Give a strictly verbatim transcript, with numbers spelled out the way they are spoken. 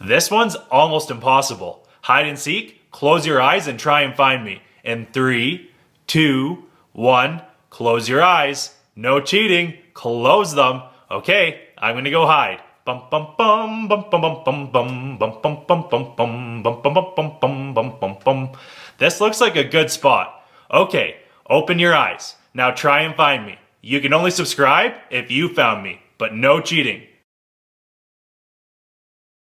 This one's almost impossible. Hide and seek, close your eyes and try and find me. In three, two, one, close your eyes. No cheating, close them. Okay, I'm gonna go hide. Bum bum bum bum bum bum bum bum bum bum bum bum bum bum bum bum bum bum bum bum. This looks like a good spot. Okay, open your eyes. Now try and find me. You can only subscribe if you found me, but no cheating.